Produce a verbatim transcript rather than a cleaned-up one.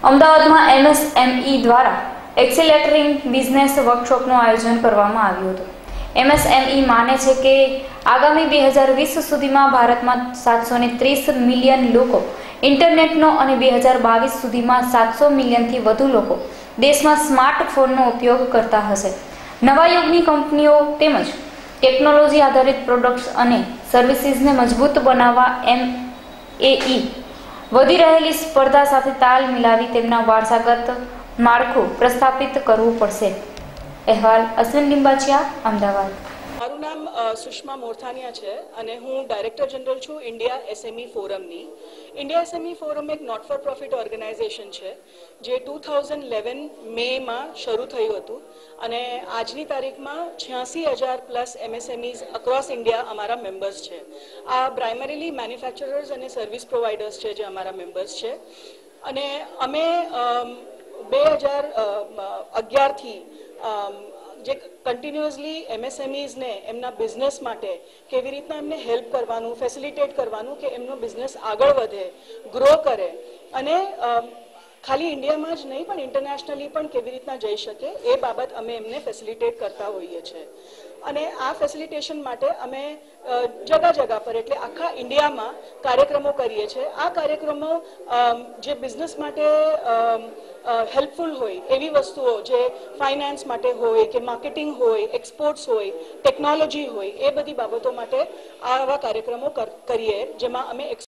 અમદાવાદમાં એમએસએમઈ દ્વારા accelerating business વર્કશોપનું આયોજન કરવામાં આવ્યું હતું। એમએસએમઈ માને છે કે આગામી બે હજાર વીસ સુધીમાં ભારતમાં સાતસો ને ત્રીસ મિલિયન લોકો ઇન્ટરનેટનો અને બે હજાર બાવીસ સુધીમાં સાતસો મિલિયનથી વધુ લોકો દેશમાં સ્માર્ટફોનનો ઉપયોગ કરતા હશે। નવા યુગની કંપનીઓ તેમજ ટેકનોલોજી આધારિત પ્રોડક્ટ્સ અને સર્વિસીસને મજબૂત બનાવવા એમએઈ વધી રહેલી સ્પર્ધા સાથે તાલ મિલાવી તેમના વારસાગત માળખું પ્રસ્થાપિત કરવું પડશે। અહેવાલ અશ્વિન લિંબાચિયા, અમદાવાદ। મારું નામ સુષ્મા મોરથાનિયા છે અને હું ડાયરેક્ટર જનરલ છું ઇન્ડિયા એસએમઈ ફોરમની। ઇન્ડિયા એસએમઈ ફોરમ એક નોટ ફોર પ્રોફિટ ઓર્ગેનાઇઝેશન છે જે ટુ થાઉઝન્ડ ઇલેવન મેમાં શરૂ થયું હતું અને આજની તારીખમાં છ્યાસી હજાર પ્લસ એમએસએમઈઝ અક્રોસ ઇન્ડિયા અમારા મેમ્બર્સ છે। આ પ્રાઇમરીલી મેન્યુફેક્ચરર્સ અને સર્વિસ પ્રોવાઇડર્સ છે જે અમારા મેમ્બર્સ છે અને અમે બે હજાર અગિયારથી જે કન્ટિન્યુઅસલી એમએસએમઈઝને એમના બિઝનેસ માટે કેવી રીતના એમને હેલ્પ કરવાનું, ફેસિલિટેટ કરવાનું કે એમનો બિઝનેસ આગળ વધે, ગ્રો કરે અને ખાલી ઇન્ડિયામાં જ નહીં પણ ઇન્ટરનેશનલી પણ કેવી રીતના જઈ શકે એ બાબત અમે એમને ફેસિલિટેટ કરતા હોઈએ છીએ। અને આ ફેસિલિટેશન માટે અમે જગા જગા પર એટલે આખા ઇન્ડિયામાં કાર્યક્રમો કરીએ છીએ। આ કાર્યક્રમો જે બિઝનેસ માટે હેલ્પફુલ હોય એવી વસ્તુઓ જે ફાઇનાન્સ માટે હોય કે માર્કેટિંગ હોય, એક્સપોર્ટ્સ હોય, ટેકનોલોજી હોય એ બધી બાબતો માટે આવા કાર્યક્રમો કરીએ જેમાં અમે